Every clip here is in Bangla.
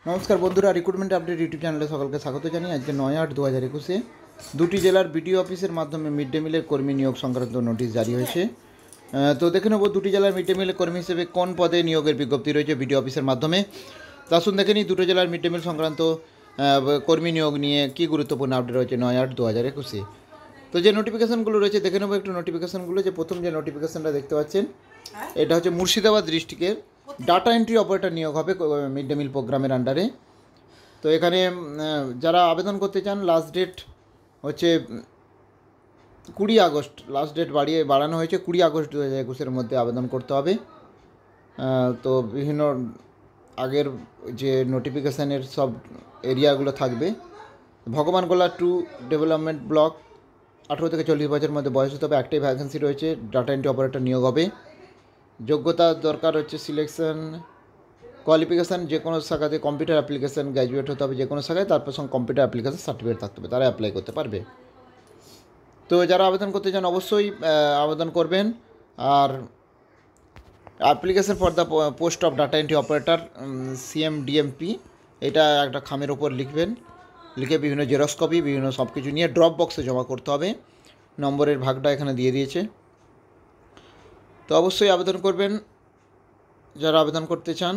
नमस्कार बंधुरा रिक्रुटमेंट अपडेट यूट्यूब चैनले सकलके स्वागत जानिए आज के 9/8/2021 দুটি জেলার বিডিও অফিসের মাধ্যমে মিড ডে মিলের কর্মী নিয়োগ সংক্রান্ত নোটিশ জারি হয়েছে। তো দেখে নেব দুটি জেলার মিড ডে মিলের কর্মী হিসেবে কোন পদে নিয়োগের বিজ্ঞপ্তি রয়েছে বিডিও অফিসের মাধ্যমে। তো আসুন দেখে নিই দুটো জেলার মিড ডে মিল সংক্রান্ত কর্মী নিয়োগ নিয়ে কী গুরুত্বপূর্ণ আপডেট রয়েছে 9/8/2021। তো যে নোটিফিকেশানগুলো রয়েছে দেখে নেব একটু নোটিফিকেশানগুলো। যে প্রথম যে নোটিফিকেশানটা দেখতে পাচ্ছেন এটা হচ্ছে মুর্শিদাবাদ ডিস্ট্রিক্টের ডাটা এন্ট্রি অপারেটর নিয়োগ হবে মিড ডে মিল প্রোগ্রামের আন্ডারে। তো এখানে যারা আবেদন করতে চান লাস্ট ডেট হচ্ছে 20 আগস্ট, লাস্ট ডেট বাড়ানো হয়েছে 20 আগস্ট 2021 মধ্যে আবেদন করতে হবে। তো বিভিন্ন আগের যে নোটিফিকেশানের সব এরিয়াগুলো থাকবে। ভগবানগোলা 2 ডেভেলপমেন্ট ব্লক, 18 থেকে 40 বছরের মধ্যে বয়স হতে হবে। একটাই ভ্যাকেন্সি রয়েছে, ডাটা এন্ট্রি অপারেটর নিয়োগ হবে। যোগ্যতা দরকার হচ্ছে সিলেকশন কোয়ালিফিকেশান যে কোনো শাখাতে কম্পিউটার অ্যাপ্লিকেশান গ্র্যাজুয়েট হতে হবে যে কোনো শাখায়, তারপর সঙ্গে কম্পিউটার অ্যাপ্লিকেশান সার্টিফিকেট থাকতে হবে, তারা অ্যাপ্লাই করতে পারবে। তো যারা আবেদন করতে চান অবশ্যই আবেদন করবেন। আর application for the post of data entry operator CMDMP এটা একটা খামের ওপর লিখবেন, লিখে বিভিন্ন জেরক্স কপি বিভিন্ন সব কিছু নিয়ে ড্রপ বক্সে জমা করতে হবে। নম্বরের ভাগটা এখানে দিয়ে দিয়েছে। তো অবশ্যই আবেদন করবেন যারা আবেদন করতে চান।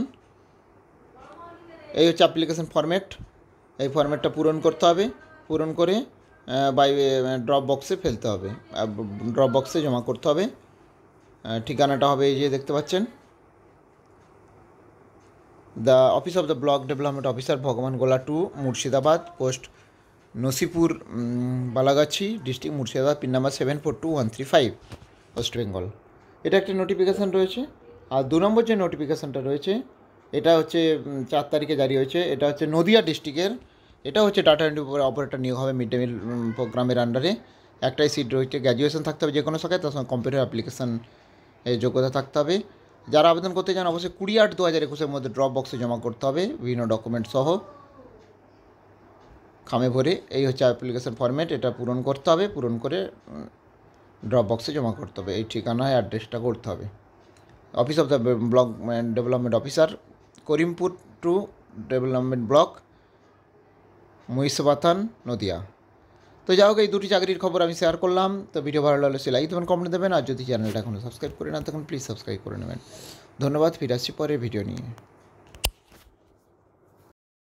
এই হচ্ছে অ্যাপ্লিকেশন ফরম্যাট, এই ফরম্যাটটা পূরণ করতে হবে, পূরণ করে ড্রপ বক্সে ফেলতে হবে, ড্রপ বক্সে জমা করতে হবে। ঠিকানাটা হবে এই যে দেখতে পাচ্ছেন, the office of the block development officer Bhagwangola 2 Murshidabad, post Nasipur Balagachhi, district Murshidabad, pin number 742135, West Bengal. এটা একটি নোটিফিকেশান রয়েছে। আর 2 নম্বর যে নোটিফিকেশানটা রয়েছে এটা হচ্ছে 4 তারিখে জারি হয়েছে। এটা হচ্ছে নদিয়া ডিস্ট্রিক্টের, এটা হচ্ছে ডাটা এন্ট্রি অপারেটর নিয়োগ হবে মিড ডে মিল প্রোগ্রামের আন্ডারে। একটাই সিট রয়েছে, গ্র্যাজুয়েশন থাকতে হবে যে কোনো শাখায়, তার সঙ্গে কম্পিউটার অ্যাপ্লিকেশান যোগ্যতা থাকতে হবে। যারা আবেদন করতে চান অবশ্যই 20/8/2021 মধ্যে ড্রপ বক্সে জমা করতে হবে বিভিন্ন ডকুমেন্ট সহ খামে ভরে। এই হচ্ছে অ্যাপ্লিকেশান ফরম্যাট, এটা পূরণ করতে হবে, পূরণ করে ড্রপ বক্সে জমা করতে হবে। এই ঠিকানায় অ্যাড্রেসটা করতে হবে। Office of the block development officer Karimpur 2 development block, Mahishbathan, Nadia. তো যাই হোক এই দুটি চাকরির খবর আমি শেয়ার করলাম। তো ভিডিও ভালো লাগলে সে লাইক দেবেন, কমেন্ট দেবেন। আর যদি চ্যানেলটা এখনও সাবস্ক্রাইব করে না তখন প্লিজ সাবস্ক্রাইব করে নেবেন। ধন্যবাদ, ফিরে আসছি পরের ভিডিও নিয়ে।